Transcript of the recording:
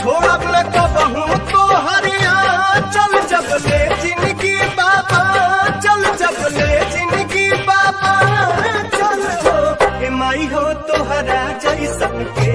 छोड़ब न कबहू तोहरिया चल जब ले जिंदगी बाबा, चल जब ले जिंदगी बाबा, चल हो ए माई हो तोहरा जैसन के